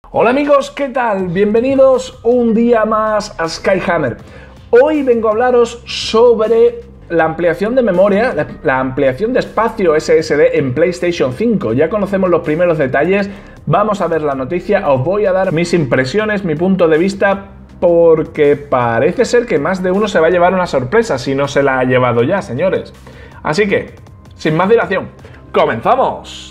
Hola amigos, ¿qué tal? Bienvenidos un día más a Skyhammer. Hoy vengo a hablaros sobre la ampliación de memoria, la ampliación de espacio SSD en PlayStation 5. Ya conocemos los primeros detalles, vamos a ver la noticia, os voy a dar mis impresiones, mi punto de vista, porque parece ser que más de uno se va a llevar una sorpresa si no se la ha llevado ya, señores. Así que, sin más dilación, ¡comenzamos!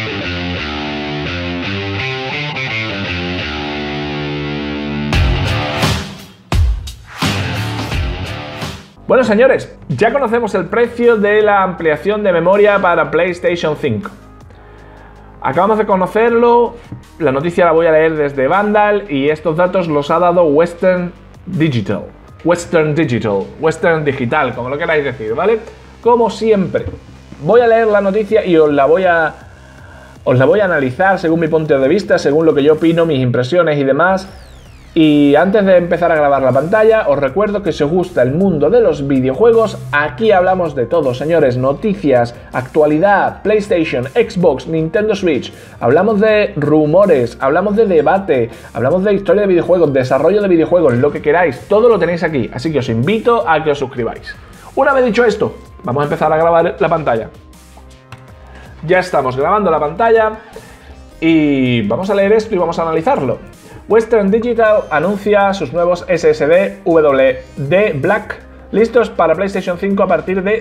Bueno, señores, ya conocemos el precio de la ampliación de memoria para PlayStation 5. Acabamos de conocerlo, la noticia la voy a leer desde Vandal y estos datos los ha dado Western Digital, Western Digital, como lo queráis decir, ¿vale? Como siempre, voy a leer la noticia y os la voy a analizar según mi punto de vista, según lo que yo opino, mis impresiones y demás. Y antes de empezar a grabar la pantalla, os recuerdo que si os gusta el mundo de los videojuegos, aquí hablamos de todo, señores. Noticias, actualidad, PlayStation, Xbox, Nintendo Switch. Hablamos de rumores, hablamos de debate, hablamos de historia de videojuegos, desarrollo de videojuegos, lo que queráis. Todo lo tenéis aquí, así que os invito a que os suscribáis. Una vez dicho esto, vamos a empezar a grabar la pantalla. Ya estamos grabando la pantalla y vamos a leer esto y vamos a analizarlo. Western Digital anuncia sus nuevos SSD WD Black listos para PlayStation 5 a partir de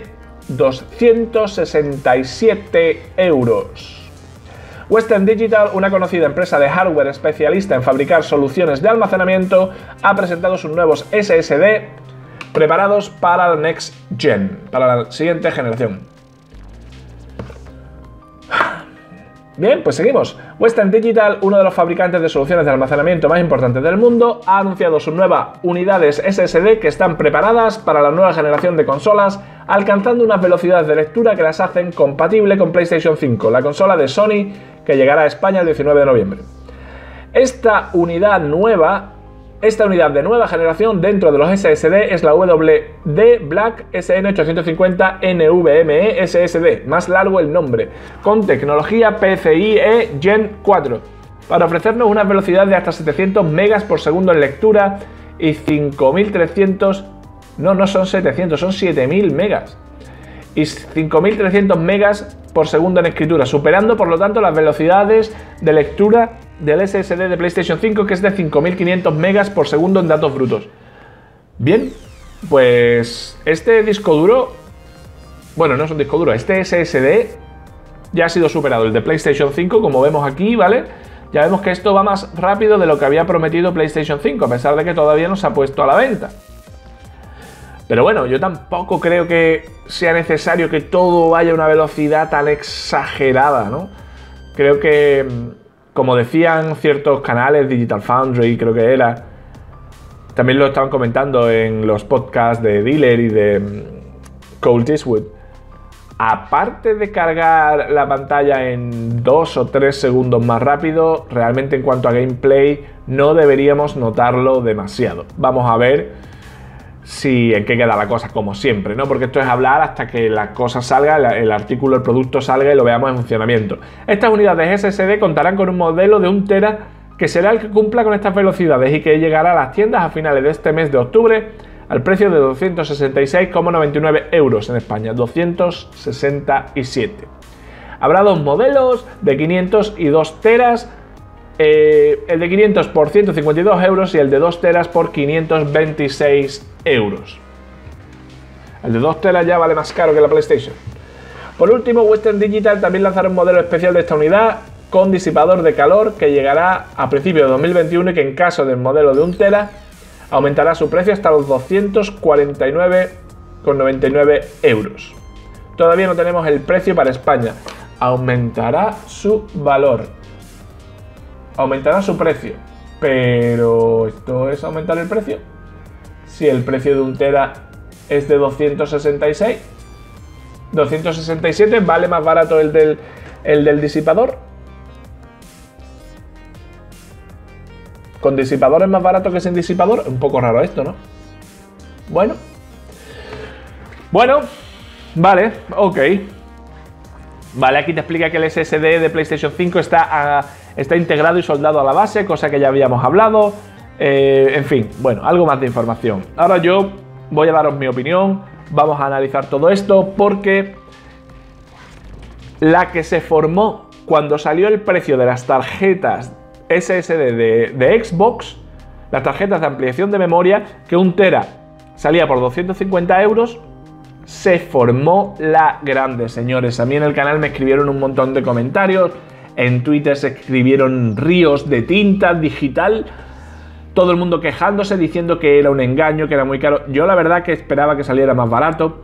267 euros. Western Digital, una conocida empresa de hardware especialista en fabricar soluciones de almacenamiento, ha presentado sus nuevos SSD preparados para la Next Gen, para la siguiente generación. Bien, pues seguimos. Western Digital, uno de los fabricantes de soluciones de almacenamiento más importantes del mundo, ha anunciado sus nuevas unidades SSD que están preparadas para la nueva generación de consolas, alcanzando unas velocidades de lectura que las hacen compatible con PlayStation 5, la consola de Sony que llegará a España el 19 de noviembre. Esta unidad de nueva generación dentro de los SSD es la WD Black SN850 NVMe SSD, más largo el nombre, con tecnología PCIe Gen 4, para ofrecernos una velocidad de hasta 700 megas por segundo en lectura y 5300, no son 700, son 7000 megas, y 5300 megas por segundo en escritura, superando por lo tanto las velocidades de lectura del SSD de PlayStation 5, que es de 5500 megas por segundo en datos brutos. Bien, pues este disco duro, bueno, no es un disco duro, este SSD ya ha sido superado, el de PlayStation 5, como vemos aquí, ¿vale? Ya vemos que esto va más rápido de lo que había prometido PlayStation 5, a pesar de que todavía no se ha puesto a la venta. Pero bueno, yo tampoco creo que sea necesario que todo vaya a una velocidad tan exagerada, ¿no? Creo que, como decían ciertos canales, Digital Foundry creo que era, también lo estaban comentando en los podcasts de Dealer y de Colt Eastwood, aparte de cargar la pantalla en 2 o 3 segundos más rápido, realmente en cuanto a gameplay no deberíamos notarlo demasiado. Vamos a ver en qué queda la cosa, como siempre, ¿no? Porque esto es hablar hasta que la cosa salga, el artículo, el producto salga y lo veamos en funcionamiento. Estas unidades SSD contarán con un modelo de 1 TB que será el que cumpla con estas velocidades y que llegará a las tiendas a finales de este mes de octubre al precio de 266,99 euros en España, 267. Habrá dos modelos de 500 y 2 teras. El de 500 por 152 euros y el de 2 teras por 526 euros. El de 2 teras ya vale más caro que la PlayStation. Por último, Western Digital también lanzará un modelo especial de esta unidad con disipador de calor que llegará a principios de 2021 y que en caso del modelo de 1 tera aumentará su precio hasta los 249,99 euros. Todavía no tenemos el precio para España. Aumentará su valor. Aumentará su precio, pero ¿esto es aumentar el precio? Si el precio de 1 tera es de 267, ¿vale más barato el del disipador? ¿Con disipador es más barato que sin disipador? Un poco raro esto, ¿no? Bueno, vale, ok. Vale, aquí te explica que el SSD de PlayStation 5 está está integrado y soldado a la base, cosa que ya habíamos hablado. En fin, bueno, algo más de información. Ahora yo voy a daros mi opinión, vamos a analizar todo esto porque la que se formó cuando salió el precio de las tarjetas SSD de Xbox, las tarjetas de ampliación de memoria, que 1 tera salía por 250 euros, se formó la grande, señores. A mí en el canal me escribieron un montón de comentarios, en Twitter se escribieron ríos de tinta digital, todo el mundo quejándose, diciendo que era un engaño, que era muy caro. Yo la verdad que esperaba que saliera más barato,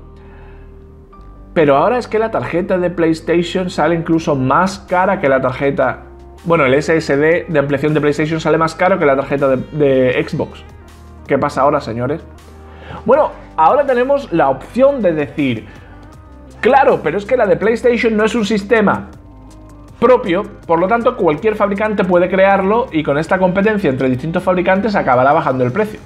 pero ahora es que la tarjeta de PlayStation sale incluso más cara que la tarjeta... Bueno, el SSD de ampliación de PlayStation sale más caro que la tarjeta de Xbox. ¿Qué pasa ahora, señores? Bueno, ahora tenemos la opción de decir, claro, pero es que la de PlayStation no es un sistema propio, por lo tanto cualquier fabricante puede crearlo y con esta competencia entre distintos fabricantes acabará bajando el precio.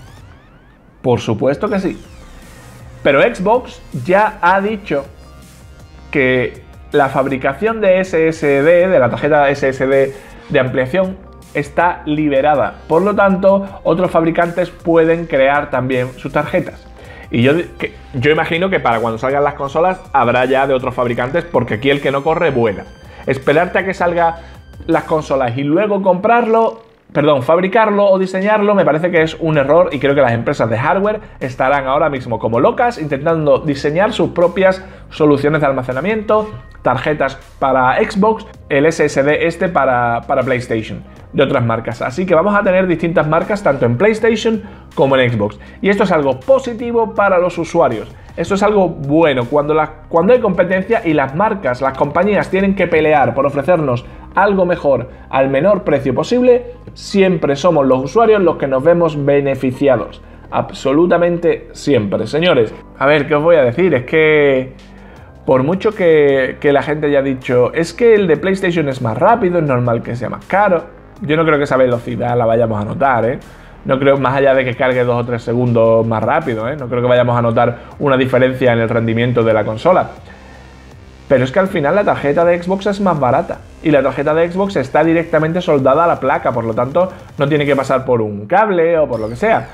Por supuesto que sí. Pero Xbox ya ha dicho que la fabricación de SSD, de la tarjeta SSD de ampliación, está liberada. Por lo tanto, otros fabricantes pueden crear también sus tarjetas. Y yo imagino que para cuando salgan las consolas habrá ya de otros fabricantes, porque aquí el que no corre vuela. Esperarte a que salgan las consolas y luego fabricarlo o diseñarlo, me parece que es un error, y creo que las empresas de hardware estarán ahora mismo como locas intentando diseñar sus propias soluciones de almacenamiento, tarjetas para Xbox, el SSD para PlayStation, de otras marcas. Así que vamos a tener distintas marcas tanto en PlayStation como en Xbox. Y esto es algo positivo para los usuarios. Esto es algo bueno cuando hay competencia y las marcas, las compañías tienen que pelear por ofrecernos algo mejor al menor precio posible. Siempre somos los usuarios los que nos vemos beneficiados. Absolutamente siempre, señores. A ver, ¿qué os voy a decir? Es que por mucho que la gente haya dicho, es que el de PlayStation es más rápido, es normal que sea más caro. Yo no creo que esa velocidad la vayamos a notar, ¿eh? No creo, más allá de que cargue 2 o 3 segundos más rápido, ¿eh? No creo que vayamos a notar una diferencia en el rendimiento de la consola. Pero es que al final la tarjeta de Xbox es más barata. Y la tarjeta de Xbox está directamente soldada a la placa, por lo tanto no tiene que pasar por un cable o por lo que sea.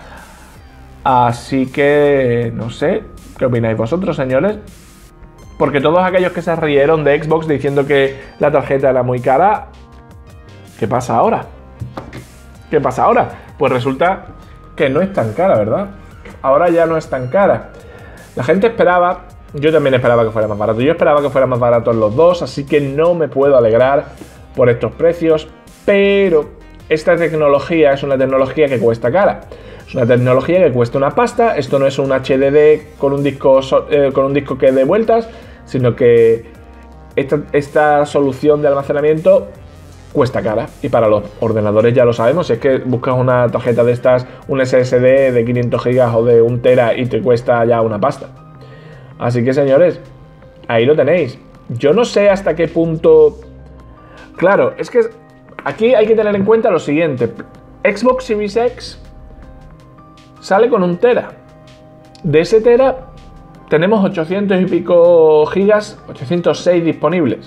Así que no sé, ¿qué opináis vosotros, señores? Porque todos aquellos que se rieron de Xbox diciendo que la tarjeta era muy cara, ¿qué pasa ahora? ¿Qué pasa ahora? Pues resulta que no es tan cara, ¿verdad? Ahora ya no es tan cara. La gente esperaba, yo también esperaba que fuera más barato. Yo esperaba que fueran más baratos los dos, así que no me puedo alegrar por estos precios. Pero esta tecnología es una tecnología que cuesta cara. Es una tecnología que cuesta una pasta. Esto no es un HDD con un disco que dé vueltas, sino que esta solución de almacenamiento cuesta cara, y para los ordenadores ya lo sabemos. Si es que buscas una tarjeta de estas, un SSD de 500 GB o de 1 tera y te cuesta ya una pasta. Así que, señores, ahí lo tenéis. Yo no sé hasta qué punto... Claro, es que aquí hay que tener en cuenta lo siguiente. Xbox Series X sale con 1 tera. De ese tera tenemos 800 y pico gigas, 806 disponibles.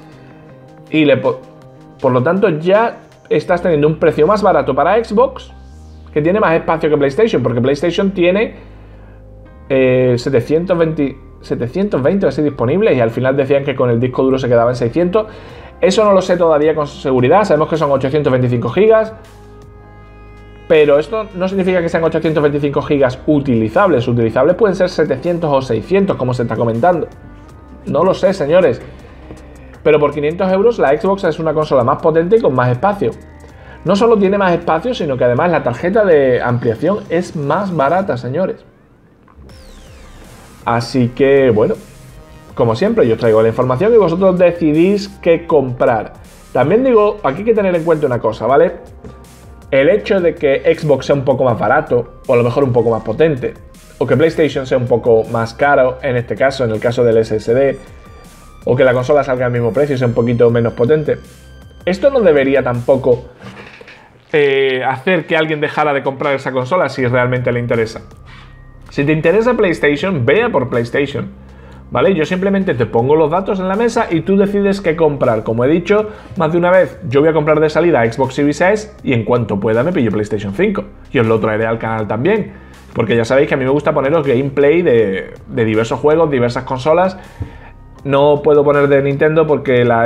Y por lo tanto ya estás teniendo un precio más barato para Xbox, que tiene más espacio que PlayStation, porque PlayStation tiene 720 así disponibles, y al final decían que con el disco duro se quedaba en 600. Eso no lo sé todavía con seguridad, sabemos que son 825 gigas, pero esto no significa que sean 825 gigas utilizables. Utilizables pueden ser 700 o 600, como se está comentando. No lo sé, señores. Pero por 500 euros la Xbox es una consola más potente y con más espacio. No solo tiene más espacio, sino que además la tarjeta de ampliación es más barata, señores. Así que, bueno, como siempre, yo os traigo la información y vosotros decidís qué comprar. También digo, aquí hay que tener en cuenta una cosa, ¿vale? El hecho de que Xbox sea un poco más barato, o a lo mejor un poco más potente, o que PlayStation sea un poco más caro, en este caso, en el caso del SSD, o que la consola salga al mismo precio y sea un poquito menos potente, esto no debería tampoco hacer que alguien dejara de comprar esa consola si realmente le interesa. Si te interesa PlayStation, vea por PlayStation. ¿vale? Yo simplemente te pongo los datos en la mesa y tú decides qué comprar. Como he dicho más de una vez, yo voy a comprar de salida Xbox Series S y en cuanto pueda me pillo PlayStation 5. Y os lo traeré al canal también, porque ya sabéis que a mí me gusta poneros gameplay de diversos juegos, diversas consolas. No puedo poner de Nintendo porque la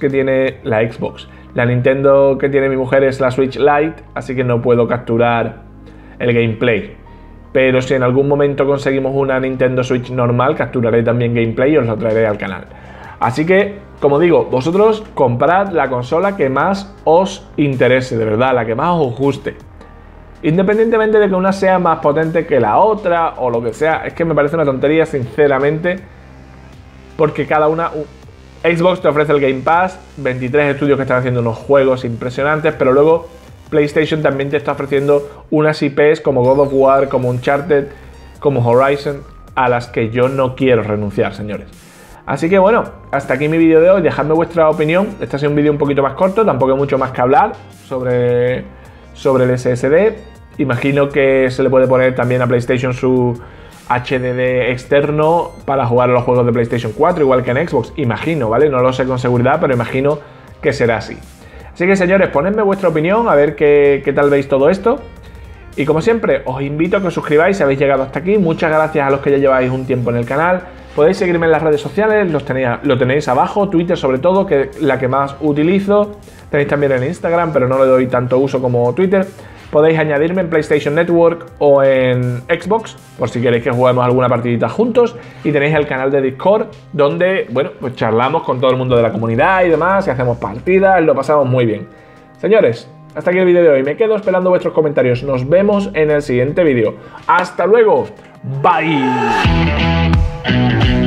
Nintendo que tiene mi mujer es la Switch Lite, así que no puedo capturar el gameplay. Pero si en algún momento conseguimos una Nintendo Switch normal, capturaré también gameplay y os lo traeré al canal. Así que, como digo, vosotros comprad la consola que más os interese, de verdad, la que más os guste. Independientemente de que una sea más potente que la otra o lo que sea, es que me parece una tontería, sinceramente, porque cada una... Xbox te ofrece el Game Pass, 23 estudios que están haciendo unos juegos impresionantes, pero luego PlayStation también te está ofreciendo unas IPs como God of War, como Uncharted, como Horizon, a las que yo no quiero renunciar, señores. Así que bueno, hasta aquí mi vídeo de hoy, dejadme vuestra opinión. Este ha sido un vídeo un poquito más corto, tampoco hay mucho más que hablar sobre el SSD. Imagino que se le puede poner también a PlayStation su HDD externo para jugar a los juegos de PlayStation 4, igual que en Xbox, imagino, ¿vale? No lo sé con seguridad, pero imagino que será así. Así que señores, ponedme vuestra opinión, a ver qué tal veis todo esto. Y como siempre, os invito a que os suscribáis si habéis llegado hasta aquí. Muchas gracias a los que ya lleváis un tiempo en el canal. Podéis seguirme en las redes sociales, lo tenéis abajo, Twitter sobre todo, que es la que más utilizo. Tenéis también en Instagram, pero no le doy tanto uso como Twitter. Podéis añadirme en PlayStation Network o en Xbox, por si queréis que juguemos alguna partidita juntos. Y tenéis el canal de Discord, donde, bueno, pues charlamos con todo el mundo de la comunidad y demás, y hacemos partidas, lo pasamos muy bien. Señores, hasta aquí el vídeo de hoy. Me quedo esperando vuestros comentarios. Nos vemos en el siguiente vídeo. ¡Hasta luego! ¡Bye!